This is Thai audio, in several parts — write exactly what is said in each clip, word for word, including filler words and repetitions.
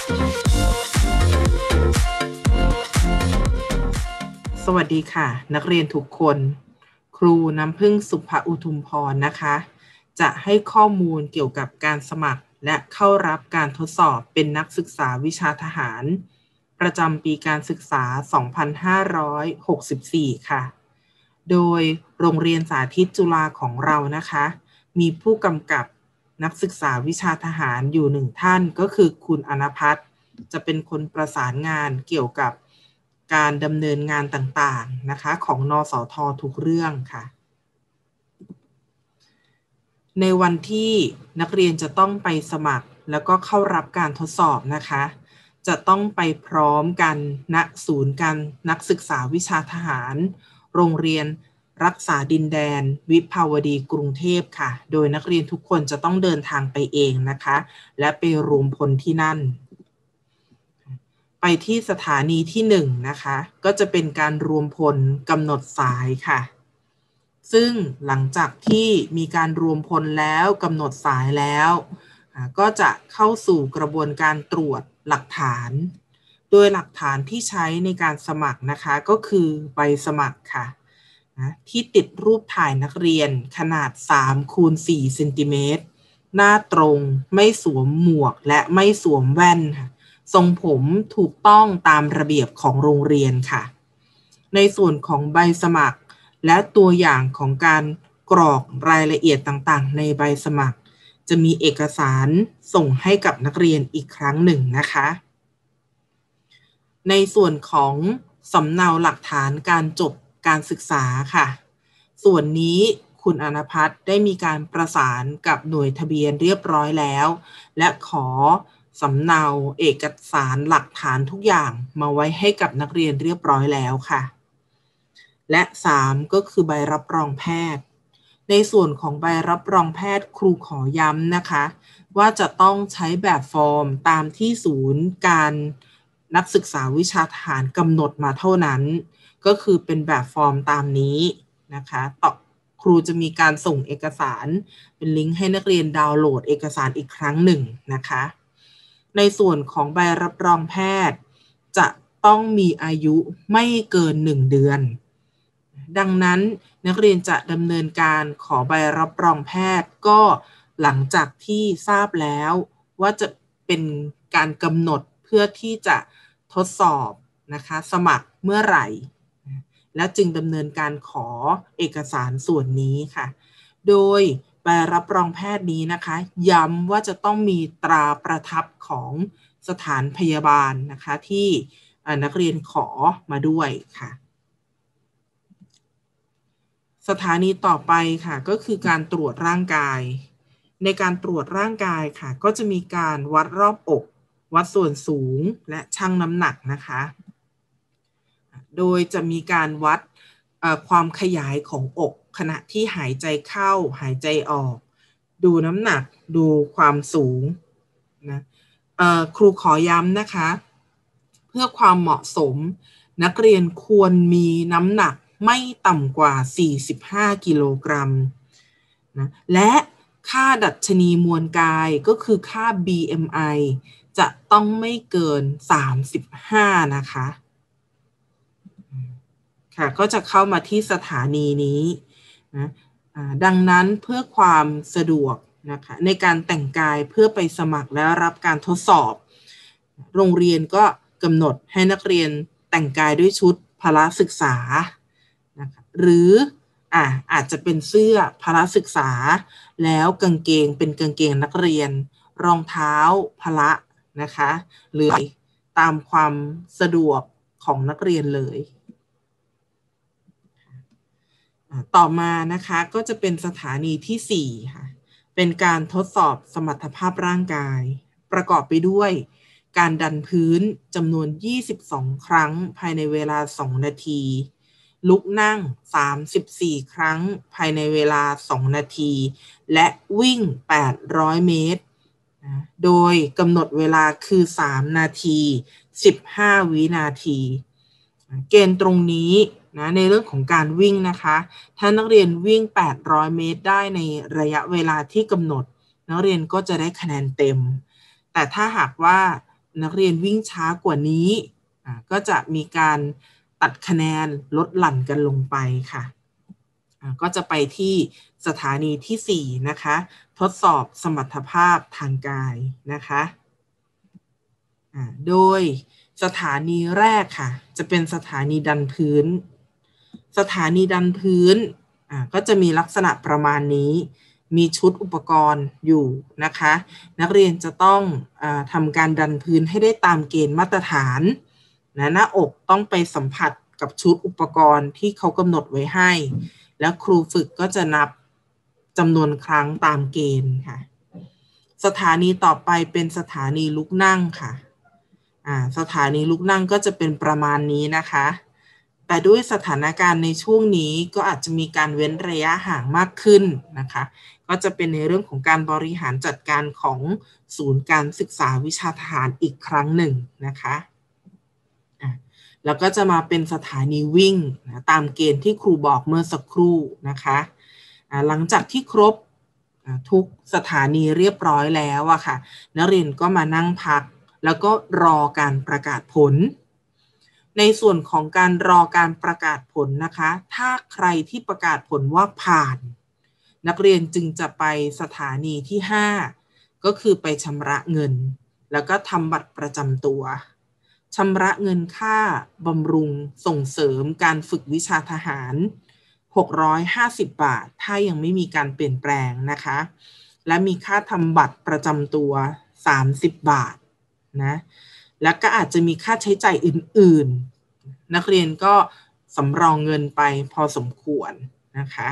สวัสดีค่ะนักเรียนทุกคนครูน้ำพึ่งสุภอุทุมพรนะคะจะให้ข้อมูลเกี่ยวกับการสมัครและเข้ารับการทดสอบเป็นนักศึกษาวิชาทหารประจำปีการศึกษา สองพันห้าร้อยหกสิบสี่ ค่ะโดยโรงเรียนสาธิตจุฬาของเรานะคะมีผู้กำกับนักศึกษาวิชาทหารอยู่หนึ่งท่านก็คือคุณอณพัฒน์จะเป็นคนประสานงานเกี่ยวกับการดำเนินงานต่างๆนะคะของนสท.ทุกเรื่องค่ะในวันที่นักเรียนจะต้องไปสมัครแล้วก็เข้ารับการทดสอบนะคะจะต้องไปพร้อมกันณศูนย์การนักศึกษาวิชาทหารโรงเรียนรักษาดินแดนวิภาวดีกรุงเทพค่ะโดยนักเรียนทุกคนจะต้องเดินทางไปเองนะคะและไปรวมพลที่นั่นไปที่สถานีที่หนึ่งนะคะก็จะเป็นการรวมพลกำหนดสายค่ะซึ่งหลังจากที่มีการรวมพลแล้วกำหนดสายแล้วก็จะเข้าสู่กระบวนการตรวจหลักฐานโดยหลักฐานที่ใช้ในการสมัครนะคะก็คือใบสมัครค่ะนะที่ติดรูปถ่ายนักเรียนขนาดสามคูณสี่เซนติเมตรหน้าตรงไม่สวมหมวกและไม่สวมแว่นค่ะทรงผมถูกต้องตามระเบียบของโรงเรียนค่ะในส่วนของใบสมัครและตัวอย่างของการกรอกรายละเอียดต่างๆในใบสมัครจะมีเอกสารส่งให้กับนักเรียนอีกครั้งหนึ่งนะคะในส่วนของสำเนาหลักฐานการจบการศึกษาค่ะส่วนนี้คุณอณพัฒน์ได้มีการประสานกับหน่วยทะเบียนเรียบร้อยแล้วและขอสำเนาเอกสารหลักฐานทุกอย่างมาไว้ให้กับนักเรียนเรียบร้อยแล้วค่ะและสามก็คือใบรับรองแพทย์ในส่วนของใบรับรองแพทย์ครูขอย้ำนะคะว่าจะต้องใช้แบบฟอร์มตามที่ศูนย์การนักศึกษาวิชาทหารกำหนดมาเท่านั้นก็คือเป็นแบบฟอร์มตามนี้นะคะต่อครูจะมีการส่งเอกสารเป็นลิงก์ให้นักเรียนดาวน์โหลดเอกสารอีกครั้งหนึ่งนะคะในส่วนของใบรับรองแพทย์จะต้องมีอายุไม่เกินหนึ่งเดือนดังนั้นนักเรียนจะดำเนินการขอใบรับรองแพทย์ก็หลังจากที่ทราบแล้วว่าจะเป็นการกำหนดเพื่อที่จะทดสอบนะคะสมัครเมื่อไหร่และจึงดำเนินการขอเอกสารส่วนนี้ค่ะโดยใบรับรองแพทย์นี้นะคะย้ำว่าจะต้องมีตราประทับของสถานพยาบาลนะคะที่นักเรียนขอมาด้วยค่ะสถานีต่อไปค่ะก็คือการตรวจร่างกายในการตรวจร่างกายค่ะก็จะมีการวัดรอบอกวัดส่วนสูงและชั่งน้ำหนักนะคะโดยจะมีการวัดความขยายของอกขณะที่หายใจเข้าหายใจออกดูน้ำหนักดูความสูงนะครูขอย้ำนะคะเพื่อความเหมาะสมนักเรียนควรมีน้ำหนักไม่ต่ำกว่าสี่สิบห้ากิโลกรัมนะและค่าดัชนีมวลกายก็คือค่า บี เอ็ม ไอ จะต้องไม่เกินสามสิบห้านะคะค่ะก็จะเข้ามาที่สถานีนี้นะดังนั้นเพื่อความสะดวกนะคะในการแต่งกายเพื่อไปสมัครและรับการทดสอบโรงเรียนก็กำหนดให้นักเรียนแต่งกายด้วยชุดพละศึกษานะคะหรืออ่ะอาจจะเป็นเสื้อพละศึกษาแล้วกางเกงเป็นกางเกงนักเรียนรองเท้าพละนะคะหรือตามความสะดวกของนักเรียนเลยต่อมานะคะก็จะเป็นสถานีที่สี่ค่ะเป็นการทดสอบสมรรถภาพร่างกายประกอบไปด้วยการดันพื้นจำนวนยี่สิบสองครั้งภายในเวลาสองนาทีลุกนั่งสามสิบสี่ครั้งภายในเวลาสองนาทีและวิ่งแปดร้อยเมตรโดยกำหนดเวลาคือสามนาทีสิบห้าวินาทีเกณฑ์ตรงนี้นะในเรื่องของการวิ่งนะคะถ้านักเรียนวิ่งแปดร้อยเมตรได้ในระยะเวลาที่กำหนดนักเรียนก็จะได้คะแนนเต็มแต่ถ้าหากว่านักเรียนวิ่งช้ากว่านี้ก็จะมีการตัดคะแนนลดหลั่นกันลงไปค่ะก็จะไปที่สถานีที่สี่นะคะทดสอบสมรรถภาพทางกายนะคะโดยสถานีแรกค่ะจะเป็นสถานีดันพื้นสถานีดันพื้นก็จะมีลักษณะประมาณนี้มีชุดอุปกรณ์อยู่นะคะนักเรียนจะต้องอ่าทำการดันพื้นให้ได้ตามเกณฑ์มาตรฐานนะหน้าอกต้องไปสัมผัสกับชุดอุปกรณ์ที่เขากำหนดไว้ให้แล้วครูฝึกก็จะนับจำนวนครั้งตามเกณฑ์ค่ะสถานีต่อไปเป็นสถานีลุกนั่งค่ะอ่าสถานีลุกนั่งก็จะเป็นประมาณนี้นะคะแต่ด้วยสถานการณ์ในช่วงนี้ก็อาจจะมีการเว้นระยะห่างมากขึ้นนะคะก็จะเป็นในเรื่องของการบริหารจัดการของศูนย์การศึกษาวิชาทหารอีกครั้งหนึ่งนะคะแล้วก็จะมาเป็นสถานีวิ่งนะตามเกณฑ์ที่ครูบอกเมื่อสักครู่นะคะหลังจากที่ครบทุกสถานีเรียบร้อยแล้วอะค่ะนักเรียนก็มานั่งพักแล้วก็รอการประกาศผลในส่วนของการรอการประกาศผลนะคะถ้าใครที่ประกาศผลว่าผ่านนักเรียนจึงจะไปสถานีที่ห้าก็คือไปชำระเงินแล้วก็ทำบัตรประจำตัวชำระเงินค่าบำรุงส่งเสริมการฝึกวิชาทหารหกร้อยห้าสิบบาทถ้ายังไม่มีการเปลี่ยนแปลงนะคะและมีค่าทำบัตรประจำตัวสามสิบบาทนะแล้วก็อาจจะมีค่าใช้จ่ายอื่นๆนักเรียนก็สำรองเงินไปพอสมควรนะคะ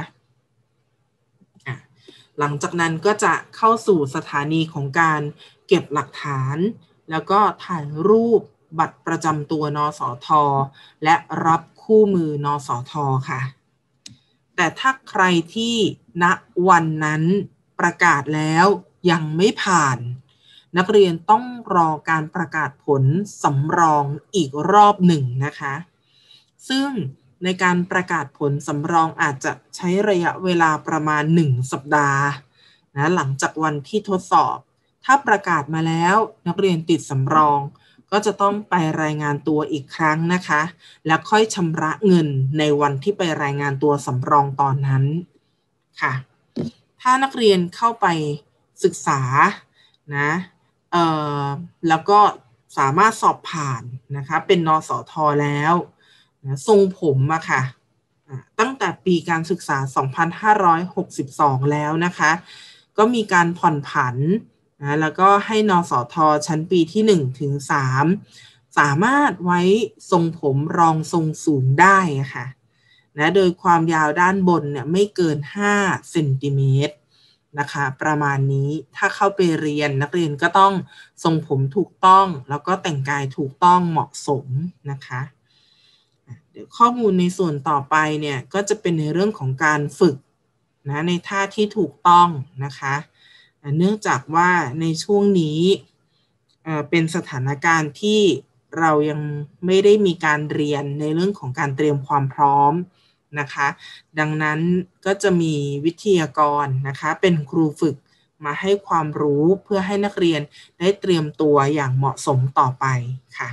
หลังจากนั้นก็จะเข้าสู่สถานีของการเก็บหลักฐานแล้วก็ถ่ายรูปบัตรประจำตัวนสท.และรับคู่มือนสท.ค่ะแต่ถ้าใครที่ณวันนั้นประกาศแล้วยังไม่ผ่านนักเรียนต้องรอการประกาศผลสำรองอีกรอบหนึ่งนะคะซึ่งในการประกาศผลสำรองอาจจะใช้ระยะเวลาประมาณหนึ่งสัปดาห์นะหลังจากวันที่ทดสอบถ้าประกาศมาแล้วนักเรียนติดสำรองก็จะต้องไปรายงานตัวอีกครั้งนะคะแล้วค่อยชำระเงินในวันที่ไปรายงานตัวสำรองตอนนั้นค่ะถ้านักเรียนเข้าไปศึกษานะเอ่อแล้วก็สามารถสอบผ่านนะคะเป็นนสท.แล้วนะทรงผมอะค่ะตั้งแต่ปีการศึกษาสองพันห้าร้อยหกสิบสองแล้วนะคะก็มีการผ่อนผันนะแล้วก็ให้นสท.ชั้นปีที่หนึ่งถึงสามสามารถไว้ทรงผมรองทรงสูงได้ค่ะนะโดยความยาวด้านบนเนี่ยไม่เกินห้าเซนติเมตรนะคะประมาณนี้ถ้าเข้าไปเรียนนักเรียนก็ต้องทรงผมถูกต้องแล้วก็แต่งกายถูกต้องเหมาะสมนะคะเดี๋ยวข้อมูลในส่วนต่อไปเนี่ยก็จะเป็นในเรื่องของการฝึกนะในท่าที่ถูกต้องนะคะเนื่องจากว่าในช่วงนี้เป็นสถานการณ์ที่เรายังไม่ได้มีการเรียนในเรื่องของการเตรียมความพร้อมนะคะดังนั้นก็จะมีวิทยากรนะคะเป็นครูฝึกมาให้ความรู้เพื่อให้นักเรียนได้เตรียมตัวอย่างเหมาะสมต่อไปค่ะ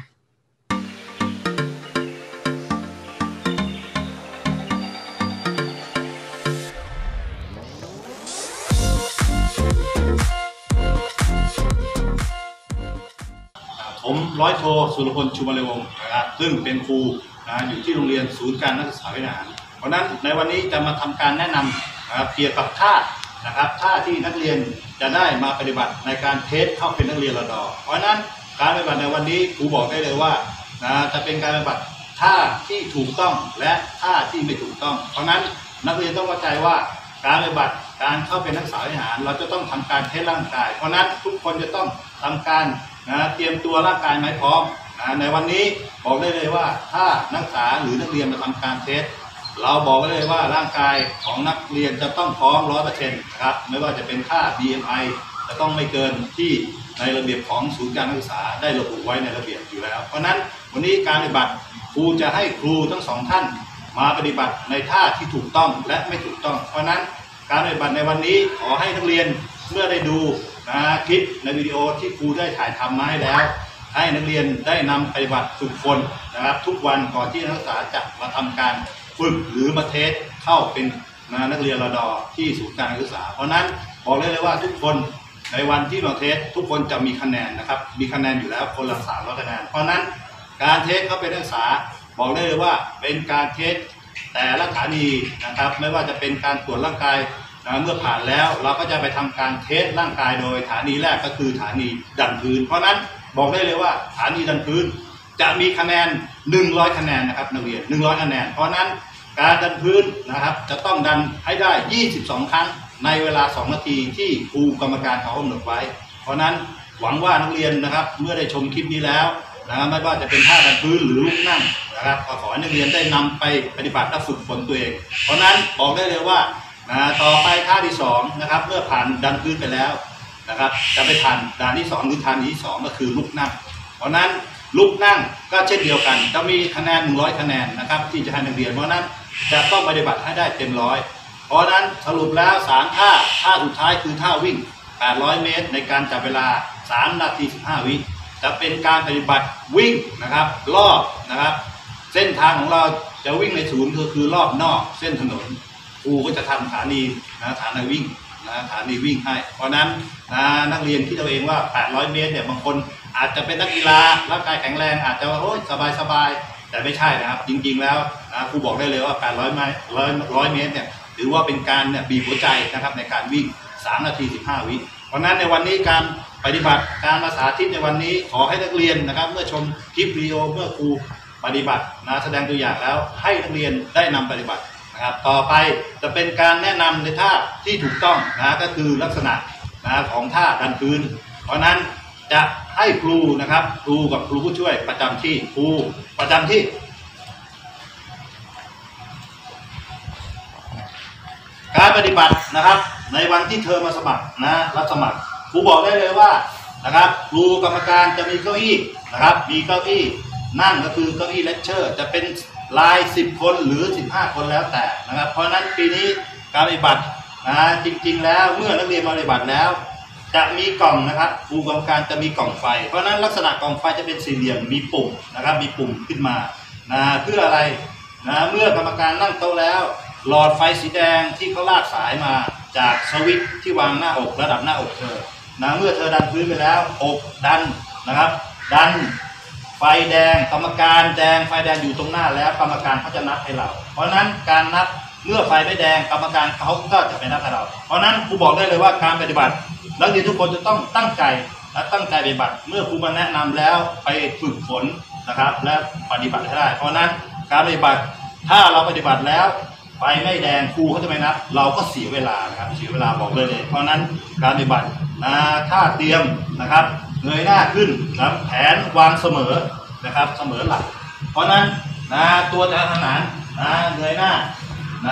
ผมร้อยโทสุรพลชุมเลวงศ์นะครับซึ่งเป็นครูนะอยู่ที่โรงเรียนศูนย์การนักศึกษาวิทยาเพราะนั้นในวันนี้จะมาทำการแนะนำนะครับเกี่ยวกับท่านะครับท่าที่นักเรียนจะได้มาปฏิบัติในการเทสเข้าเป็นนักเรียนระดอเพราะนั้นการปฏิบัติในวันนี้ครูบอกได้เลยว่านะจะเป็นการปฏิบัติท่าที่ถูกต้องและท่าที่ไม่ถูกต้องเพราะนั้นนักเรียนต้องเข้าใจว่าการปฏิบัติการเข้าเป็นนักศึกษาวิทยาเราจะต้องทำการเทสร่างกายเพราะนั้นทุกคนจะต้องทำการนะเตรียมตัวร่างกายให้พร้อมนะในวันนี้บอกได้เลยว่าถ้านักศึกษาหรือนักเรียนมาทำการเทสเราบอกได้เลยว่าร่างกายของนักเรียนจะต้องพร้อม ร้อยเปอร์เซ็นต์ นะครับไม่ว่าจะเป็นค่า บี เอ็ม ไอ จะต้องไม่เกินที่ในระเบียบของศูนย์การศึกษาได้ระบุไว้ในระเบียบอยู่แล้วเพราะนั้นวันนี้การปฏิบัติครูจะให้ครูทั้งสองท่านมาปฏิบัติในท่าที่ถูกต้องและไม่ถูกต้องเพราะนั้นการปฏิบัติในวันนี้ขอให้นักเรียนเมื่อได้ดูนะคลิปในวิดีโอที่ครูได้ถ่ายทำมาให้แล้วให้นักเรียนได้นำปฏิบัติฝึกฝนนะครับทุกวันก่อนที่นักศึกษาจะมาทำการฝึกหรือมาเทสเข้าเป็นนักเรียนรด.ที่ศูนย์การศึกษาเพราะนั้นบอกเลยเลยว่าทุกคนในวันที่เราเทสทุกคนจะมีคะแนนนะครับมีคะแนนอยู่แล้วคนละสามร้อยคะแนนเพราะนั้นการเทสเข้าเป็นนักศึกษาบอกได้เลยว่าเป็นการเทสแต่ละสถานีนะครับไม่ว่าจะเป็นการตรวจร่างกายนะเมื่อผ่านแล้วเราก็จะไปทำการเทสร่างกายโดยสถานีแรกก็คือสถานีดันพื้นเพราะนั้นบอกได้เลยว่าสถานีดันพื้นจะมีคะแนนหนึ่งร้อยคะแนนนะครับนักเรียนหนึ่งร้อยคะแนนเพราะนั้นการดันพื้นนะครับจะต้องดันให้ได้ยี่สิบสองครั้งในเวลาสองนาทีที่ครูกรรมการเขากำหนดไว้เพราะนั้นหวังว่านักเรียนนะครับเมื่อได้ชมคลิปนี้แล้วนะครับไม่ว่าจะเป็นท่าดันพื้นหรือลุกนั่งนะครับขอให้นักเรียนได้นำไปปฏิบัติและฝึกฝนตัวเองเพราะนั้นบอกได้เลยว่านะต่อไปท่าที่สองนะครับเมื่อผ่านดันพื้นไปแล้วนะครับจะไปทันด่านที่สองหรือทันที่สองก็คือลุกนั่งเพราะนั้นลุกนั่งก็เช่นเดียวกันจะมีคะแนนหนึ่งร้อยคะแนนนะครับที่จะให้นักเรียนเพราะนั้นจะต้องปฏิบัติให้ได้เต็มร้อยเพราะนั้นสรุปแล้วสามท่าท่าสุดท้ายคือท่าวิ่งแปดร้อยเมตรในการจับเวลาสามนาทีสิบห้าวิจะเป็นการปฏิบัติวิ่งนะครับรอบนะครับเส้นทางของเราจะวิ่งในศูนย์ก็คือรอบนอกเส้นถนนครูก็จะทำสถานีนะสถานีวิ่งนะสถานีวิ่งให้เพราะนั้นนะนักเรียนที่เราเองว่าแปดร้อยเมตรเนี่ยบางคนอาจจะเป็นนักกีฬาร่างกายแข็งแรงอาจจะว่าโอ้ยสบายสบายแต่ไม่ใช่นะครับจริงๆแล้วนะครูบอกได้เลยว่าแปดร้อยเมตรร้อยเมตรเนี่ยถือว่าเป็นการเนี่ยบีบหัวใจนะครับในการวิ่งสามนาทีสิบห้าวิเพราะนั้นในวันนี้การปฏิบัติการมาสาธิตในวันนี้ขอให้นักเรียนนะครับเมื่อชมคลิปวิดีโอเมื่อครูปฏิบัตินะแสดงตัวอย่างแล้วให้นักเรียนได้นำปฏิบัตินะครับต่อไปจะเป็นการแนะนำในท่าที่ถูกต้องนะก็คือลักษณะนะของท่าดันพื้นเพราะนั้นจะให้ครูนะครับครูกับครูผู้ช่วยประจำที่ครูประจำที่การปฏิบัตินะครับในวันที่เธอมาสมัครนะรับสมัครครูบอกได้เลยว่านะครับครูกรรมการจะมีเก้าอี้นะครับมีเก้าอี้นั่งก็คือเก้าอี้เลคเชอร์จะเป็นรายสิบคนหรือสิบห้าคนแล้วแต่นะครับเพราะนั้นปีนี้การปฏิบัตินะจริงๆแล้วเมื่อนักเรียนมาปฏิบัติแล้วจะมีกล่องนะครับครูกรรมการจะมีกล่องไฟเพราะนั้นลักษณะกล่องไฟจะเป็นสี่เหลี่ยมมีปุ่มนะครับมีปุ่มขึ้นมานะเพื่ออะไรนะเมื่อกรรมการนั่งโต๊ะแล้วหลอดไฟสีแดงที่เขาลากสายมาจากสวิตช์ที่วางหน้าอกระดับหน้าอกเธอนะเมื่อเธอดันพื้นไปแล้วอกดันนะครับดันไฟแดงกรรมการแดงไฟแดงอยู่ตรงหน้าแล้วกรรมการเขาจะนับให้เราเพราะนั้นการนับเมื่อไฟไม่แดงกรรมการเขาก็จะไปนับให้เราเพราะนั้นครูบอกได้เลยว่าการปฏิบัตินักเรียนทุกคนจะต้องตั้งใจและตั้งใจปฏิบัติเมื่อครูมาแนะนำแล้วไปฝึกฝนนะครับและปฏิบัติให้ได้เพราะนั้นการปฏิบัติถ้าเราปฏิบัติแล้วไฟไม่แดงครูเขาจะไม่นับเราก็เสียเวลานะครับเสียเวลาบอกเลยเลยเพราะนั้นการปฏิบัตินะถ้าเตรียมนะครับเงยหน้าขึ้นนะแผนวางเสมอนะครับเสมอหลักเพราะนั้นนะตัวจะขนานนะเงยหน้านะ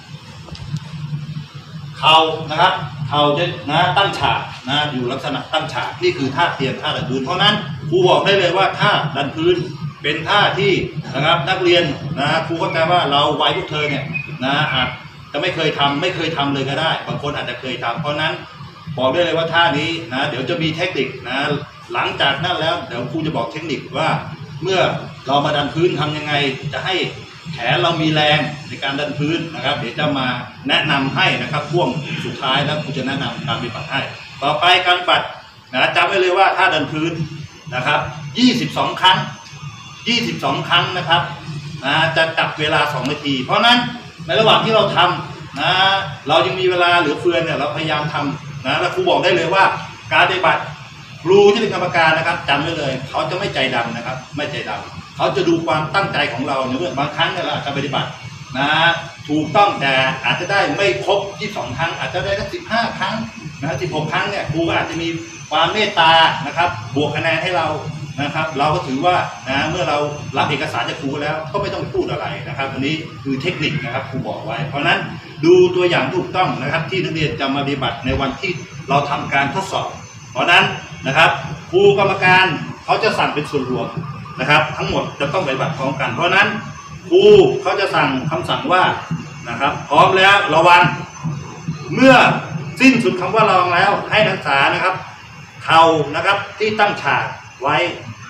เข่านะครับเข่าจะนะตั้งฉากนะอยู่ลักษณะตั้งฉากนี่คือท่าเตรียมท่าดันพื้นเพราะนั้นครูบอกได้เลยว่าท่าดันพื้นเป็นท่าที่นะครับนักเรียนนะครูเข้าใจว่าเราวัยพวกเธอเนี่ยนะอาจจะไม่เคยทำไม่เคยทำเลยก็ได้บางคนอาจจะเคยทำเพราะนั้นบอกได้เลยว่าท่านี้นะเดี๋ยวจะมีเทคนิคนะหลังจากนั้นแล้วเดี๋ยวครูจะบอกเทคนิคว่าเมื่อเรามาดันพื้นทำยังไงจะให้แขนเรามีแรงในการดันพื้นนะครับเดี๋ยวจะมาแนะนำให้นะครับพ่วงสุดท้ายแล้วครูจะแนะนำการปฏิบัติให้ต่อไปการปัดนะจำไว้เลยว่าท่าดันพื้นนะครับยี่สิบสองครั้งยี่สิบสองครั้งนะครับนะจะจับเวลาสองนาทีเพราะนั้นในระหว่างที่เราทำนะเรายังมีเวลาเหลือเฟือเนี่ยเราพยายามทำนะแล้วครูบอกได้เลยว่าการปฏิบัติครูที่เป็นกรรมการนะครับจำไว้เลยเขาจะไม่ใจดำนะครับไม่ใจดำเขาจะดูความตั้งใจของเราในเรื่องบางครั้งเนี่ยเราอาจจะปฏิบัตินะถูกต้องแต่อาจจะได้ไม่ครบยี่สิบสองครั้งอาจจะได้แค่สิบห้าครั้งนะสิบหกครั้งเนี่ยครูก็อาจจะมีความเมตตานะครับบวกคะแนนให้เรานะครับเราก็ถือว่านะเมื่อเรารับเอกสารจากครูแล้วก็ไม่ต้องพูดอะไรนะครับอันนี้คือเทคนิคนะครับครูบอกไว้เพราะนั้นดูตัวอย่างถูกต้องนะครับที่นักเรียนจะมาปฏิบัติในวันที่เราทำการทดสอบเพราะนั้นนะครับครูกรรมการเขาจะสั่งเป็นส่วนรวมนะครับทั้งหมดจะต้องปฏิบัติพร้อมกันเพราะนั้นครูเขาจะสั่งคำสั่งว่านะครับพร้อมแล้วระวังเมื่อสิ้นสุดคำว่าระวังแล้วให้นักศึกษานะครับเข่านะครับที่ตั้งฉากไว้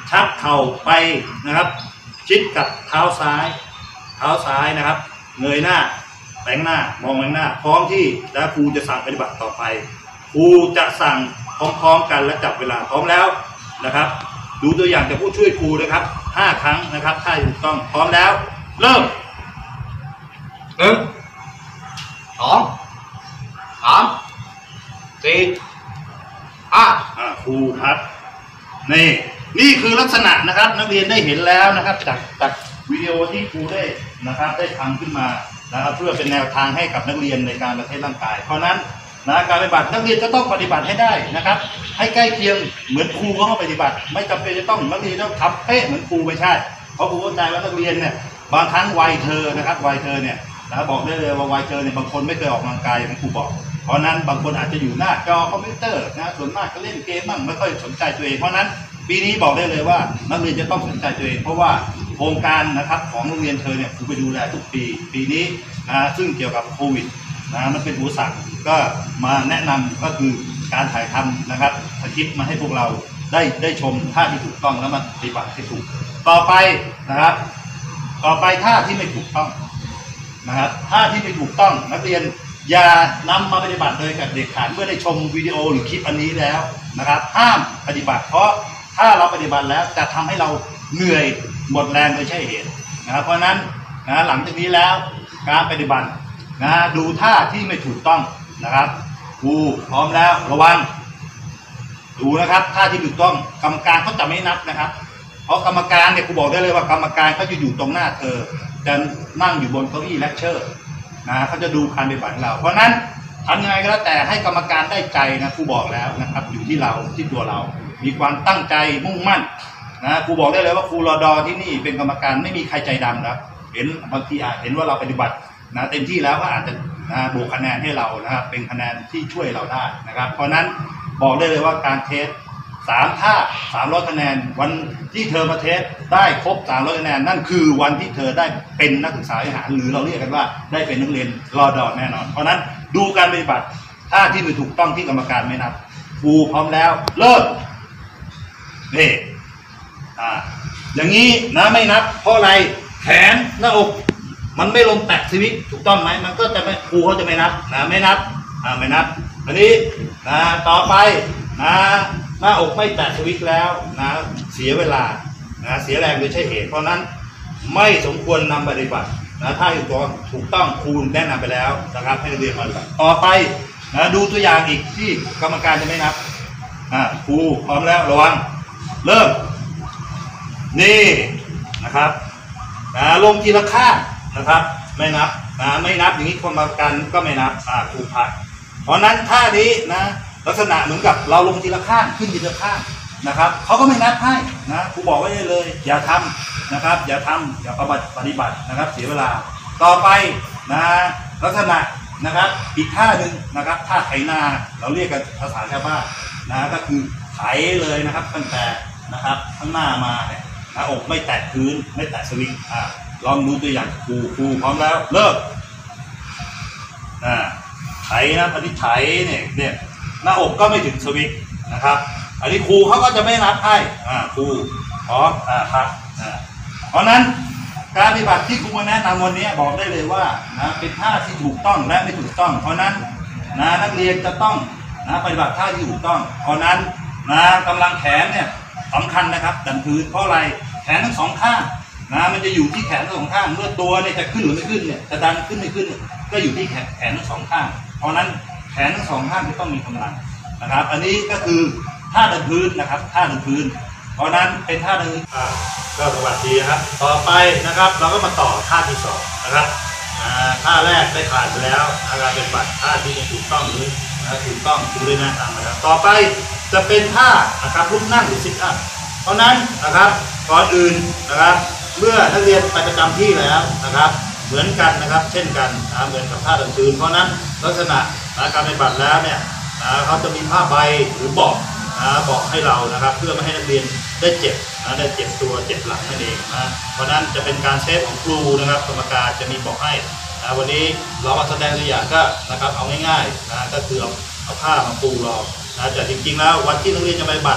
ชักเข่าไปนะครับชิดกับเท้าซ้ายเท้าซ้ายนะครับเงยหน้าแบงหน้ามองแบงหน้าพร้อมที่แล้วครูจะสั่งปฏิบัติต่อไปครูจะสั่งพร้อมๆกันและจับเวลาพร้อมแล้วนะครับดูตัวอย่างจากผู้ช่วยครูนะครับห้าครั้งนะครับถ้าถูกต้องพร้อมแล้วเริ่มหนึ่งสองสามสี่ห้าครูครับนี่นี่คือลักษณะนะครับนักเรียนได้เห็นแล้วนะครับจากจากวิดีโอที่ครูได้นะครับได้ทำขึ้นมานะครับเพื่อเป็นแนวทางให้กับนักเรียนในการประเทศร่างกายเพราะนั้นนะการปฏิบัตินักเรียนจะต้องปฏิบัติให้ได้นะครับให้ใกล้เคียงเหมือนครูเขาปฏิบัติไม่จำเป็นจะต้องนักเรียนต้องทำเป๊ะเหมือนครูไม่ใช่เพราะครูเข้าใจว่านักเรียนเนี่ยบางครั้งวัยเธอนะครับวัยเธอเนี่ยนะบอกได้เลยว่าวัยเธอเนี่ยบางคนไม่เคยออกกำลังกายอย่างครูบอกเพราะนั้นบางคนอาจจะอยู่หน้าจอคอมพิวเตอร์นะส่วนมากก็เล่นเกมบ้างไม่ค่อยสนใจตัวเองเพราะนั้นปีนี้บอกได้เลยว่านักเรียนจะต้องสนใจตัวเองเพราะว่าโครงการนะครับของโรงเรียนเธอเนี่ยครูไปดูแลทุกปีปีนี้นะซึ่งเกี่ยวกับโควิดนะมันเป็นอุปสรรคก็มาแนะนำก็คือการถ่ายทำนะครับสคริปต์มาให้พวกเราได้ได้ชมท่าที่ถูกต้องแล้วมาปฏิบัติให้ถูกต่อไปนะครับต่อไปท่าที่ไม่ถูกต้องนะครับท่าที่ไม่ถูกต้องนักเรียนอย่านำมาปฏิบัติโดยกับเด็กขาดเมื่อได้ชมวิดีโอหรือคลิปอันนี้แล้วนะครับห้ามปฏิบัติเพราะถ้าเราปฏิบัติแล้วจะทำให้เราเหนื่อยหมดแรงโดยใช่เหตุนะครับเพราะนั้นนะหลังจากนี้แล้วการปฏิบัตินะดูท่าที่ไม่ถูกต้องนะครับครูพร้อมแล้วระวังดูนะครับท่าที่ถูกต้องกรรมการเขาจะไม่นับนะครับเพราะกรรมการเนี่ยครูบอกได้เลยว่ากรรมการเขาจะอยู่ตรงหน้าเธอจะนั่งอยู่บนเก้าอี้เลคเชอร์นะเขาจะดูการปฏิบัติเราเพราะนั้นทำยังไงก็แล้วแต่ให้กรรมการได้ใจนะครูบอกแล้วนะครับอยู่ที่เราที่ตัวเรามีความตั้งใจมุ่งมั่นนะครูบอกได้เลยว่าครูรอดอที่นี่เป็นกรรมการไม่มีใครใจดำนะเห็นบางทีอาจเห็นว่าเราปฏิบัตินะเต็มที่แล้วก็อาจจะนะบวกคะแนนให้เรานะครับเป็นคะแนนที่ช่วยเราได้นะครับเพราะนั้นบอกได้เลยว่าการเทสสามท่าสามร้อยคะแนนวันที่เธอมาเทสได้ครบสามร้อยคะแนนนั่นคือวันที่เธอได้เป็นนักศึกษาทหารหรือเราเรียกกันว่าได้เป็นนักเรียนรอดอแน่นอนเพราะนั้นดูการปฏิบัติท่าที่ไม่ถูกต้องที่กรรมการไม่นับครูพร้อมแล้วเริ่มนี่อ่าอย่างนี้นะไม่นับเพราะอะไรแขนหน้าอกมันไม่ลงแตะสวิตถูกต้องไหมมันก็จะไม่ครูเขาจะไม่นับนะไม่นับอ่าไม่นับอันนี้นะต่อไปนะหน้าอกไม่แตะสวิตแล้วนะเสียเวลานะเสียแรงโดยใช่เหตุเพราะนั้นไม่สมควรนำปฏิบัตินะถ้าอยู่ตัวถูกต้องครูแนะนำไปแล้วนะครับให้เรียนมาต่อไปนะดูตัวอย่างอีกที่กรรมการจะไม่นับอ่าครูพร้อมแล้วระวังเริ่มนี่นะครับนะลงทีละข้างนะครับไม่นับนะไม่นับอย่างนี้กรรมการก็ไม่นับอ่าครูพักเพราะนั้นท่านี้นะลักษณะเหมือนกับเราลงทีละข้างขึ้นทีละข้างนะครับเขาก็ไม่นับให้นะครูบอกไว้เลยอย่าทำนะครับอย่าทำอย่าปฏิบัตินะครับเสียเวลาต่อไปนะลักษณะนะครับอีกท่าหนึ่งนะครับท่าไถนาเราเรียกกันภาษาชาวบ้านนะก็คือไถเลยนะครับตั้งแต่นะครับข้างหน้ามาเนี่ยหน้าอกไม่แตะพื้นไม่แตะสวิงอ่าลองดูตัวอย่างครูครูพร้อมแล้วเริ่มอ่าไถนะอันนี้ไถเนี่ยเนี่ยหน้าอกก็ไม่ถึงสวิงนะครับอันนี้ครูเขาก็จะไม่นับให้อ่าครูพร้อมอ่าพักอ่าเพราะนั้นการปฏิบัติที่ครูมาแนะนำวันนี้บอกได้เลยว่านะเป็นท่าที่ถูกต้องและไม่ถูกต้องเพราะนั้นนะนักเรียนจะต้องนะปฏิบัติท่าที่ถูกต้องเพราะนั้นนะกำลังแขนเนี่ยสำคัญนะครับดันพื้นเพราะอะไรแขนทั้งสองข้างนะมันจะอยู่ที่แขนทั้งสองข้างเมื่อตัวเนี่ยจะขึ้นหรือไม่ขึ้นเนี่ยจะดันขึ้นไม่ขึ้นก็อยู่ที่แขนแขนทั้งสองข้างเพราะนั้นแขนทั้งสองข้างจะต้องมีกำลังนะครับอันนี้ก็คือท่าดันพื้นนะครับท่าดันพื้นเพราะนั้นเป็นท่าหนึ่งอ่าก็สวัสดีครับต่อไปนะครับเราก็มาต่อท่าที่สองนะครับท่าแรกได้ผ่านไปแล้วการเป็นบัตรท่าที่ถูกต้องหรือถูกต้องครูได้แนะนำนะครับต่อไปจะเป็นท่านะครับลุกนั่งหรือซิทอัพเพราะนั้นนะครับก่อนอื่นนะครับเมื่อนักเรียนไปประจำที่แล้วนะครับเหมือนกันนะครับเช่นกันนะเหมือนกับท่าดันพื้นเพราะนั้นลักษณะการปฏิบัติแล้วเนี่ยเขาจะมีผ้าใบหรือเบาะนะบอกให้เรานะครับเพื่อไม่ให้นักเรียนได้เจ็บนะได้เจ็บตัวเจ็บหลังนั่นเองนะเพราะนั้นจะเป็นการเซฟของครูนะครับกรรมการจะมีบอกให้นะวันนี้เรามาแสดงตัวอย่างก็นะครับเอาง่ายๆนะก็คือเอาเอาผ้ามาปูเรานะแต่จริงๆแล้ววันที่นักเรียนจะปฏิบัติน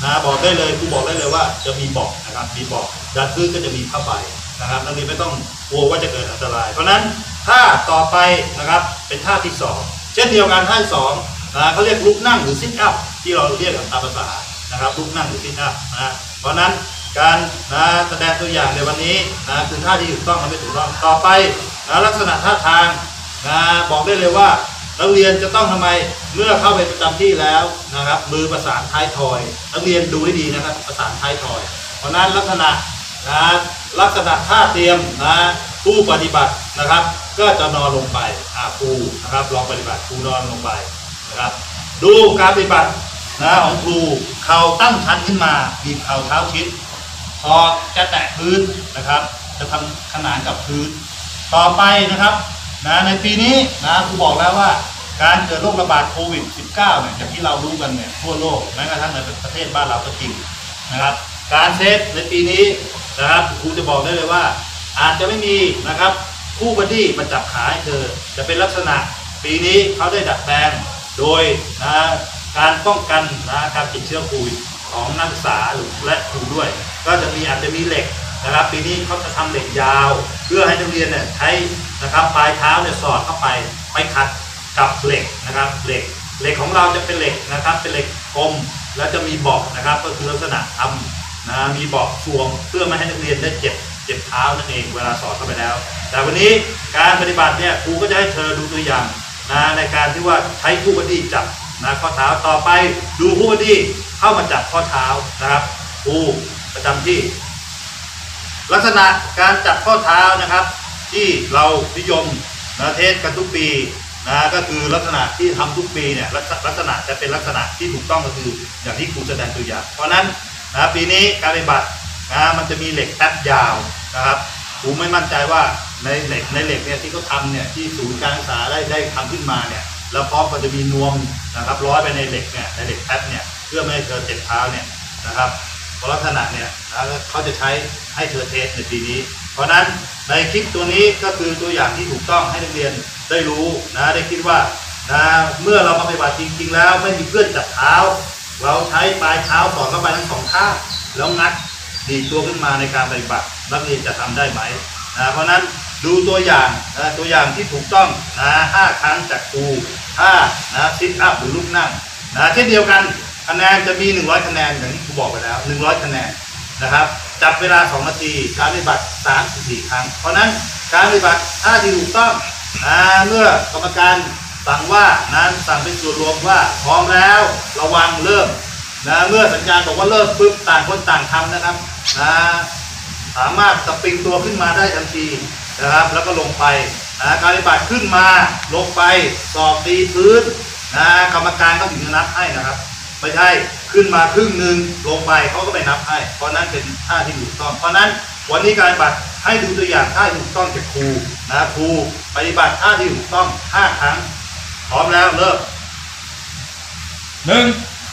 นะบอกได้เลยครูบอกได้เลยว่าจะมีเบาะนะครับมีเบาะด้านพื้นก็จะมีผ้าใบนะครับนักเรียนไม่ต้องกลัวว่าจะเกิดอันตรายเพราะนั้นท่าต่อไปนะครับเป็นท่าที่สองเช่นเดียวกันท่าที่สองนะเขาเรียกลุกนั่งหรือซิทอัพที่เราเรียกกันตามภาษานะครับลุกนั่งหรือซิทอัพนะเพราะนั้นการนะแสดงตัวอย่างในวันนี้นะคือท่าที่ถูกต้องและไม่ถูกต้องต่อไปนะลักษณะท่าทางนะบอกได้เลยว่านักเรียนจะต้องทำไมเมื่อเข้าไปประจำที่แล้วนะครับมือประสานท้ายทอยนักเรียนดูให้ดีนะครับประสานท้ายทอยเพราะนั้นลักษณะนะลักษณะท่าเตรียมนะผู้ปฏิบัตินะครับก็จะนอนลงไปอ่าครูนะครับลองปฏิบัติครูนอนลงไปนะครับดูการปฏิบัตินะของครูเข่าตั้งชันขึ้นมาบีบเข่าเท้าชิดพอจะแตะพื้นนะครับจะทำขนานกับพื้นต่อไปนะครับนะในปีนี้นะครูบอกแล้วว่าการเกิดโรคระบาดโควิด สิบเก้า เนี่ยจากที่เรารู้กันเนี่ยทั่วโลกแม้กระทั่งในประเทศบ้านเราก็จริงนะครับการเซฟในปีนี้นะครับครูจะบอกได้เลยว่าอาจจะไม่มีนะครับคู่บัดดี้มาจับขาให้เธอจะเป็นลักษณะปีนี้เขาได้ดัดแปลงโดยนะการป้องกันนะการติดเชื้อโควิดของนักศึกษาและครูด้วยก็จะมีอาจจะมีเหล็กนะครับปีนี้เขาจะทำเหล็กยาวเพื่อให้นักเรียนเนี่ยใช้นะครับปลายเท้าเนี่ยสอดเข้าไปไปขัดกับเหล็กนะครับเหล็กเหล็กของเราจะเป็นเหล็กนะครับเป็นเหล็กกลมแล้วจะมีเบาะนะครับก็คือลักษณะทำนะมีเบาะสวมเพื่อไม่ให้นักเรียนได้เจ็บเจ็บเท้านั่นเองเวลาสอดเข้าไปแล้วแต่วันนี้การปฏิบัติเนี่ยครูก็จะให้เธอดูตัวอย่างนะในการที่ว่าใช้คู่บัดดี้จับนะข้อเท้าต่อไปดูคู่บัดดี้เข้ามาจับข้อเท้านะครับครูประจำที่ลักษณะการจับข้อเท้านะครับที่เรานิยมนะเทศกันทุกปีนะก็คือลักษณะที่ทำทุกปีเนี่ยลักษณะจะเป็นลักษณะที่ถูกต้องก็คืออย่างที่ครูแสดงตัวอย่างเพราะนั้นนะปีนี้การปฏิบัตินะมันจะมีเหล็กแป๊บยาวนะครับครูไม่มั่นใจว่าในเหล็กในเหล็กเนี่ยที่เขาทำเนี่ยที่ศูนย์การศึกษาได้ได้ทำขึ้นมาเนี่ยแล้วพร้อมก็จะมีนวมนะครับร้อยไปในเหล็กเนี่ยในเหล็กแป๊บเนี่ยเพื่อไม่ให้เธอเจ็บเท้าเนี่ยนะครับลักษณะเนี่ยเขาจะใช้ให้เธอเทสในปีนี้เพราะนั้นในคลิปตัวนี้ก็คือตัวอย่างที่ถูกต้องให้นักเรียนได้รู้นะได้คิดว่านะเมื่อเรามาปฏิบัติจริงๆแล้วไม่มีเพื่อนจับเท้าเราใช้ปลายเท้าสอดเข้าไปทั้งสองข้างแล้วงัดดีดตัวขึ้นมาในการปฏิบัตินักเรียนจะทำได้ไหมนะเพราะนั้นดูตัวอย่างนะตัวอย่างที่ถูกต้องนะห้าครั้งจากครูห้านะซิทอัพหรือลุกนั่งนะเช่นเดียวกันคะแนนจะมีหนึ่งร้อยคะแนนอย่างที่ครูบอกไปแล้วหนึ่งร้อยคะแนนนะครับจับเวลาสองนาทีการปฏิบัติสามถึงสี่ครั้งเพราะนั้นการปฏิบัติถ้าที่ถูกต้องนะเมื่อกรรมการสั่งว่านั้นสั่งเป็นส่วนรวมว่าพร้อมแล้วระวังเริ่มนะเมื่อสัญญาณบอกว่าเริ่มปุ๊บต่างคนต่างทำนะครับนะสามารถสปริงตัวขึ้นมาได้ทันทีนะครับแล้วก็ลงไปนะการปฏิบัติขึ้นมาลงไปสอบตีพื้นนะกรรมการก็ถึงจะนับให้นะครับไม่ใช่ขึ้นมาครึ่งหนึ่งลงไปเขาก็ไม่นับให้เพราะนั้นเป็นท่าที่ถูกต้องเพราะนั้นวันนี้การปฏิบัติให้ดูตัวอย่างท่าที่ถูกต้องจากครูนะครูปฏิบัติท่าที่ถูกต้องห้าครั้งพร้อมแล้วเริ่มหนึ่ง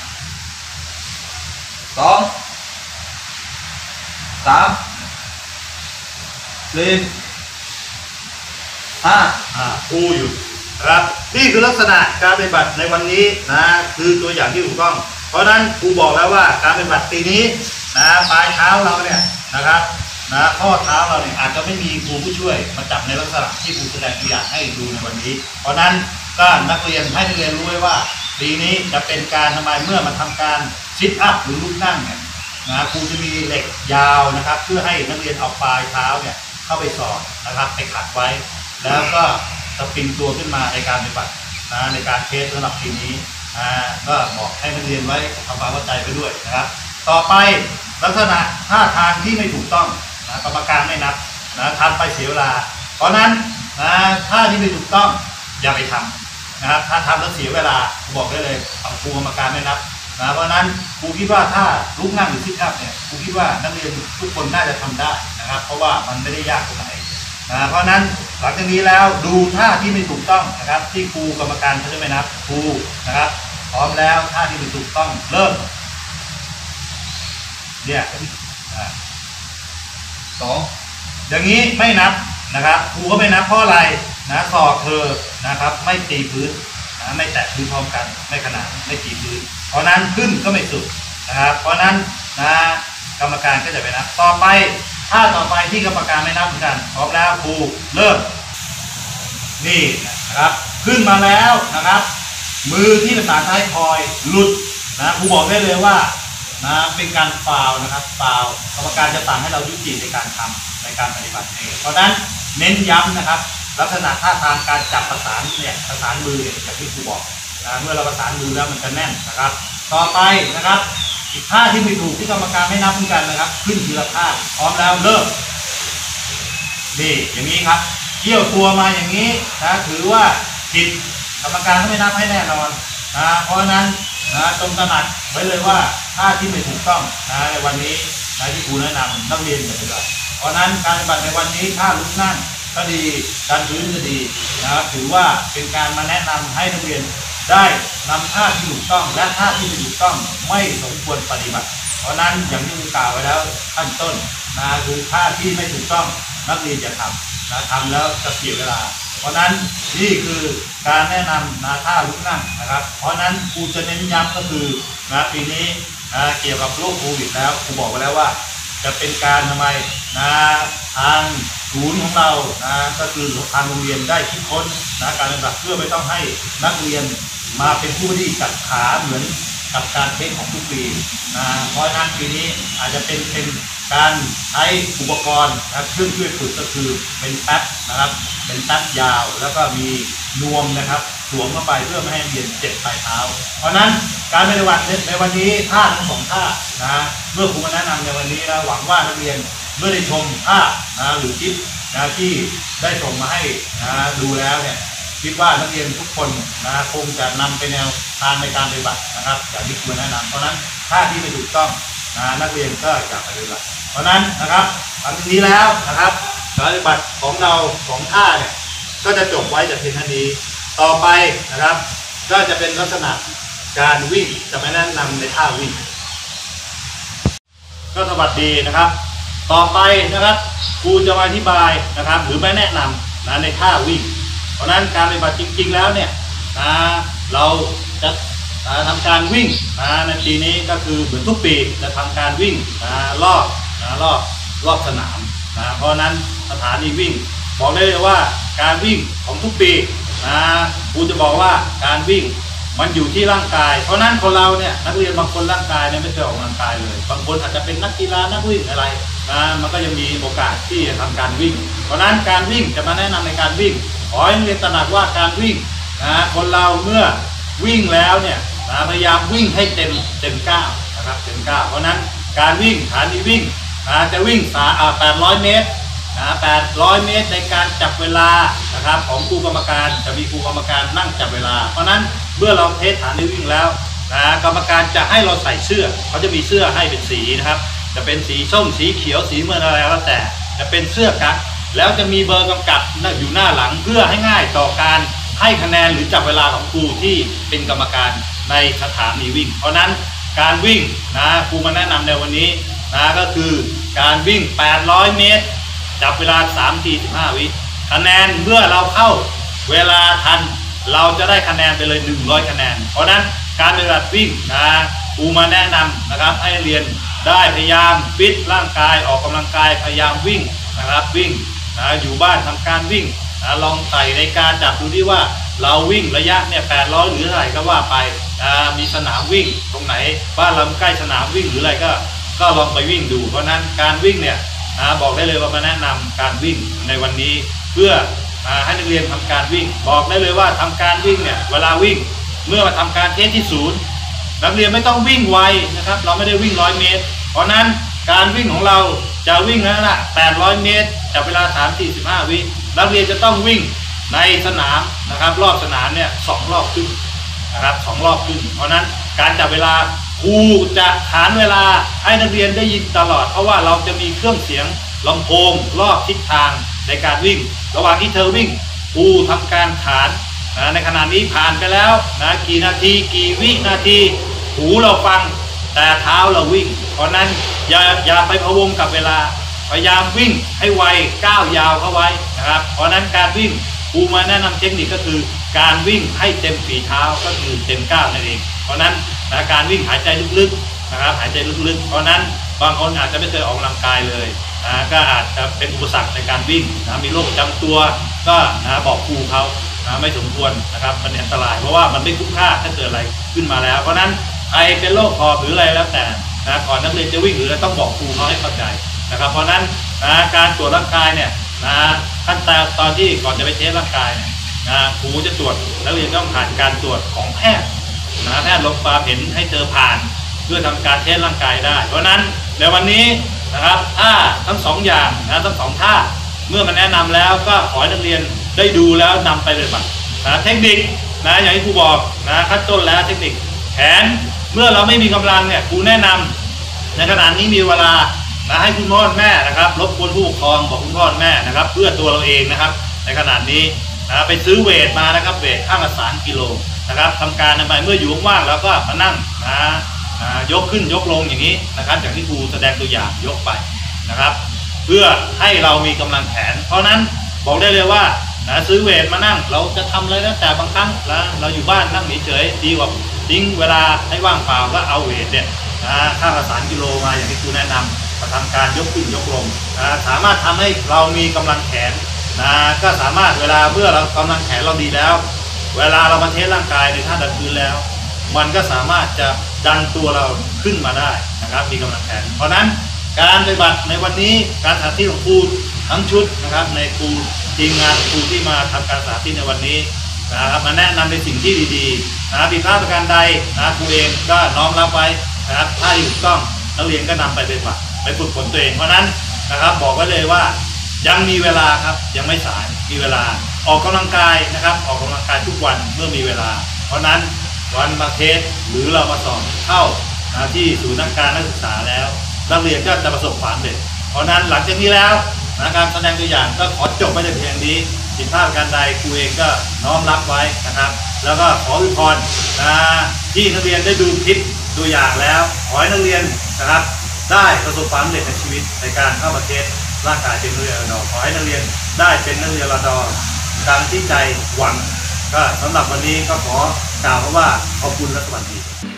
สองสามสี่ห้าอ่าครูอยู่นะครับนี่คือลักษณะการปฏิบัติในวันนี้นะคือตัวอย่างที่ถูกต้องเพราะนั้นครูบอกแล้วว่าการปฏิบัติปีนี้นะปลายเท้าเราเนี่ยนะครับนะข้อเท้าเราเนี่ยอาจจะไม่มีครูผู้ช่วยมาจับในลักษณะที่ครูแสดงตัวอย่างให้ดูในวันนี้เพราะนั้นก็นักเรียนให้นักเรียนรู้ไว้ว่าปีนี้จะเป็นการทำไมเมื่อมาทำการซิทอัพหรือลุกนั่งเนี่ยนะครูจะมีเหล็กยาวนะครับเพื่อให้นักเรียนเอาปลายเท้าเนี่ยเข้าไปสอดนะครับไปขัดไว้แล้วก็สปริงตัวขึ้นมาในการปฏิบัตินะในการเทสสำหรับปีนี้นะก็บอกให้นักเรียนไว้ทำความเข้าใจไปด้วยนะครับต่อไปลักษณะท่าทางที่ไม่ถูกต้องนะกรรมการไม่นับนะทำไปเสียเวลาเพราะนั้นนะท่าที่ไม่ถูกต้องอย่าไปทำนะครับถ้าทำแล้วเสียเวลาบอกได้เลยเอาครูกรรมการไม่นับนะเพราะนั้นครูคิดว่าถ้าลุกนั่งหรือซิทอัพเนี่ยครูคิดว่านักเรียนทุกคนน่าจะทำได้นะครับเพราะว่ามันไม่ได้ยากตรงไหนนะเพราะนั้นหลังจากนี้แล้วดูท่าที่ไม่ถูกต้องนะครับที่ครูกรรมการเขาจะไม่นับครูนะครับพร้อมแล้วท่าที่ไม่ถูกต้องเริ่มเนี่ยสองอย่างนี้ไม่นับนะครับครูก็ไม่นับเพราะอะไรนะศอกเธอนะครับไม่ตีพื้นนะไม่แตะพื้นพร้อมกันไม่ขนานไม่ตีพื้นเพราะนั้นขึ้นก็ไม่สุดนะครับเพราะนั้นนะกรรมการก็จะไปนับต่อไปท่าต่อไปที่กรรมการไม่นับเหมือนกันพร้อมแล้วครูเริ่มนี่นะครับขึ้นมาแล้วนะครับมือที่เป็นตาท้ายทอยหลุดนะครูบอกได้เลยว่านะเป็นการฟาวนะครับฟาวกรรมการจะสั่งให้เรายุติในการทำในการปฏิบัติเองเพราะฉะนั้นเน้นย้ำนะครับลักษณะท่าทางการจับประสานเนี่ยประสานมือเนี่ยอย่างที่ครูบอกนะเมื่อเราประสานมือแล้วมันจะแน่นนะครับต่อไปนะครับอีกท่าที่ไม่ถูกที่กรรมการไม่นับเหมือนกันนะครับขึ้นทีละท่าพร้อมแล้วเริ่มนี่อย่างนี้ครับเกี่ยวตัวมาอย่างนี้นะถือว่าผิดกรรมการไม่นับให้แน่นอนนะเพราะฉะนั้นนะจงตระหนักไว้เลยว่าท่าที่ไม่ถูกต้องนะในวันนี้นะที่ครูแนะนำนักเรียนอย่าไปทำเพราะนั้นการปฏิบัติในวันนี้ท่าลุกนั่งก็ดีการพื้นก็ดีนะครับถือว่าเป็นการมาแนะนำให้นักเรียนได้นำท่าที่ถูกต้องและท่าที่ไม่ถูกต้องไม่สมควรปฏิบัติเพราะนั้นอย่างที่ครูกล่าวไว้แล้วขั้นต้นนะคือท่าที่ไม่ถูกต้องนักเรียนอย่าทำนะทำแล้วจะเสียเวลาเพราะนั้นนี่คือการแนะนำนะท่าลุกนั่งนะครับเพราะนั้นครูจะเน้นย้ำก็คือนะปีนี้นะเกี่ยวกับโรคโควิดแล้วครูบอกไว้แล้วว่าจะเป็นการทำไมนะทางศูนย์ของเรานะก็คือทางโรงเรียนได้คิดค้นนะการปฏิบัติเพื่อไม่ต้องให้นักเรียนมาเป็นผู้ที่จัดขาเหมือนกับการเทคของทุกปีนะเพราะฉะนั้นปีนี้อาจจะเป็นเป็นการใช้อุปกรณ์นะเครื่องช่วยฝึกก็คือเป็นแป๊บนะครับเป็นแป๊บยาวแล้วก็มีนวมนะครับสวมเข้าไปเพื่อไม่ให้เรียนเจ็บปลายเท้าเพราะนั้นการปฏิบัติในวันนี้ท่าทั้งสองท่านะเมื่อครูมาแนะนำในวันนี้นะหวังว่านักเรียนเมื่อได้ชมภาพนะหรือคลิปนะที่ได้ส่งมาให้นะดูแล้วเนี่ยคิดว่านักเรียนทุกคนนะคงจะนำไปแนวทางในการปฏิบัตินะครับอย่างที่ครูแนะนำเพราะนั้นท่าที่ไม่ถูกต้องนะนักเรียนก็จะปฏิบัติเพราะนั้นนะครับหลังจากนี้แล้วนะครับการปฏิบัติของเราของท่าเนี่ยก็จะจบไว้แต่เพียงเท่านี้ต่อไปนะครับก็จะเป็นลักษณะการวิ่งจะไม่แนะนำในท่าวิ่งก็สวัสดีนะครับต่อไปนะครับครูจะมาอธิบายนะครับหรือไม่แนะนำนะในท่าวิ่งเพราะนั้นการปฏิบัติจริงๆแล้วเนี่ยนะเราจะนะทำการวิ่งนะในปีนี้ก็คือเหมือนทุกปีจะทำการวิ่งนะรอบนะรอบรอบสนามนะเพราะนั้นสถานีวิ่งบอกได้เลยว่าการวิ่งของทุกปีนะครูจะบอกว่าการวิ่งมันอยู่ที่ร่างกายเพราะนั้นคนเราเนี่ยนักเรียนบางคนร่างกายเนี่ยไม่เคยออกกำลังกายเลยบางคนอาจจะเป็นนักกีฬานักวิ่งอะไรนะมันก็ยังมีโอกาสที่จะทำการวิ่งเพราะนั้นการวิ่งจะมาแนะนำในการวิ่งขอให้นักเรียนตระหนักว่าการวิ่งนะคนเราเมื่อวิ่งแล้วเนี่ยนะพยายามวิ่งให้เต็มเต็มก้าวนะครับเต็มก้าวเพราะนั้นการวิ่งฐานที่วิ่งนะจะวิ่งสาแปดร้อยเมตรนะแปดร้อยเมตรในการจับเวลานะครับของครูกรรมการจะมีครูกรรมการนั่งจับเวลาเพราะนั้นเมื่อเราเทสฐานที่วิ่งแล้วนะกรรมการจะให้เราใส่เสื้อเขาจะมีเสื้อให้เป็นสีนะครับจะเป็นสีส้มสีเขียวสีเงินอะไรแล้วแต่จะเป็นเสื้อกั๊กแล้วจะมีเบอร์กำกับอยู่หน้าหลังเพื่อให้ง่ายต่อการให้คะแนนหรือจับเวลาของครูที่เป็นกรรมการในสถานีวิ่งเพราะนั้นการวิ่งนะครูมาแนะนำในวันนี้นะก็คือการวิ่งแปดร้อยเมตรจับเวลาสามนาทีสิบห้าวิคะแนนเมื่อเราเข้าเวลาทันเราจะได้คะแนนไปเลยหนึ่งร้อยคะแนนเพราะนั้นการปฏิบัติวิ่งนะครูมาแนะนำนะครับให้เรียนได้พยายามฟิตร่างกายออกกำลังกายพยายามวิ่งนะครับวิ่งนะอยู่บ้านทำการวิ่งนะลองใส่ในการจับดูที่ว่าเราวิ่งระยะเนี่ยแปดร้อยหรือเท่าไหร่ก็ว่าไปนะมีสนามวิ่งตรงไหนบ้านเราใกล้สนามวิ่งหรืออะไรก็ก็ลองไปวิ่งดูเพราะนั้นการวิ่งเนี่ยนะบอกได้เลยว่ามาแนะนำการวิ่งในวันนี้เพื่อให้นักเรียนทำการวิ่งบอกได้เลยว่าทำการวิ่งเนี่ยเวลาวิ่งเมื่อมาทำการเทสที่ศูนย์นักเรียนไม่ต้องวิ่งไวนะครับเราไม่ได้วิ่งร้อยเมตรเพราะนั้นการวิ่งของเราจะวิ่งนั่นแหละแปดร้อยเมตรจับเวลาสามสี่สิบห้าวินักเรียนจะต้องวิ่งในสนามนะครับรอบสนามเนี่ยสองรอบครึ่งนะครับสองรอบครึ่งเพราะนั้นการจับเวลาครูจะขานเวลาให้นักเรียนได้ยินตลอดเพราะว่าเราจะมีเครื่องเสียงลำโพงรอบทิศทางในการวิ่งระหว่างที่เธอวิ่งครูทำการขานนะในขณะนี้ผ่านไปแล้วนะกี่นาทีกี่วินาทีหูเราฟังแต่เท้าเราวิ่งเพราะนั้นอย่าอย่าไปพะวงกับเวลาพยายามวิ่งให้ไวก้าวยาวเข้าไว้นะครับเพราะนั้นการวิ่งครูมาแนะนำเทคนิคก็คือการวิ่งให้เต็มฝีเท้าก็คือเต็มก้าวนั่นเองเพราะนั้นการวิ่งหายใจลึกๆนะครับหายใจลึกๆเพราะนั้นบางคนอาจจะไม่เคยออกกำลังกายเลยนะก็อาจจะเป็นอุปสรรคในการวิ่งนะมีโรคประจำตัวก็นะบอกครูเขานะไม่สมควรนะครับมันอันตรายเพราะว่ามันไม่คุ้มค่าถ้าเกิดอะไรขึ้นมาแล้วเพราะนั้นใครเป็นโรคคอหรืออะไรแล้วแต่นะก่อนนักเรียนจะวิ่งหรือต้องบอกครูเขาให้เข้าใจนะครับเพราะนั้นนะการตรวจร่างกายเนี่ยนะขั้นตอนตอนที่ก่อนจะไปเทสร่างกายเนี่ยนะครูจะตรวจนักเรียนต้องผ่านการตรวจของแพทย์นะแพทย์ลงความเห็นให้เธอผ่านเพื่อทำการเทสร่างกายได้เพราะนั้นในวันนี้นะครับถ้าทั้งสองอย่างนะทั้งสองท่าเมื่อมันแนะนำแล้วก็ขอให้นักเรียนได้ดูแล้วนำไปปฏิบัตินะเทคนิคนะอย่างที่ครูบอกนะขั้นต้นแล้วเทคนิคแขนเมื่อเราไม่มีกำลังเนี่ยครูแนะนำในขณะนี้มีเวลานะให้คุณพ่อแม่นะครับรบกวนผู้ปกครองบอกคุณพ่อแม่นะครับเพื่อตัวเราเองนะครับในขณะนี้นะไปซื้อเวทมานะครับเวทข้างละสามกิโลนะครับทำการทำไปเมื่ออยู่ว่างๆแล้วก็มานั่งนะยกขึ้นยกลงอย่างนี้นะครับอย่างที่ครูแสดงตัวอย่างยกไปนะครับเพื่อให้เรามีกำลังแขนเพราะนั้นบอกได้เลยว่านะซื้อเวทมานั่งเราจะทำอะไรแล้วแต่บางครั้งนะเราอยู่บ้านนั่งเฉยๆดีกว่าทิ้งเวลาให้ว่างเปล่าก็เอาเวทเนี่ยนะข้างละสามกิโลมาอย่างที่ครูแนะนำมาทำการยกขึ้นยกลงนะสามารถทำให้เรามีกำลังแขนนะก็สามารถเวลาเมื่อเรากำลังแขนเราดีแล้วเวลาเรามาเทสร่างกายในท่าดันพื้นแล้วมันก็สามารถจะดันตัวเราขึ้นมาได้นะครับมีกำลังแขนเพราะนั้นการปฏิบัติในวันนี้การสาธิตของครูทั้งชุดนะครับในครูทีมงานครูที่มาทำการสาธิตในวันนี้นะครับมาแนะนำในสิ่งที่ดีๆนะผิดพลาดประการใดนะครูเองก็น้อมรับไว้นะครับถ้าถูกต้องนักเรียนก็นำไปเป็นว่าไปฝึกฝนตัวเองเพราะนั้นนะครับบอกไว้เลยว่ายังมีเวลาครับยังไม่สายมีเวลาออกกำลังกายนะครับออกกำลังกายทุกวันเมื่อมีเวลาเพราะนั้นวันมาเทสหรือเรามาสอบเข้าที่ศูนย์นักการนักศึกษาแล้วนักเรียนก็จะประสบความสำเร็จเพราะนั้นหลังจากนี้แล้วการแสดงตัวอย่างก็ขอจบไปแต่เพียงนี้ผิดพลาดการใดครูเองก็น้อมรับไว้นะครับแล้วก็ขออวยพรนะที่นักเรียนได้ดูคลิปตัวอย่างแล้วขอให้นักเรียนนะครับได้ประสบความสำเร็จในชีวิตในการเข้ามาเทสร่างกายเป็นนักเรียนระดับขอให้นักเรียนได้เป็นนักเรียนระดับตามที่ใจหวังก็สำหรับวันนี้ก็ขอกล่าวว่าขอบคุณและสวัสดี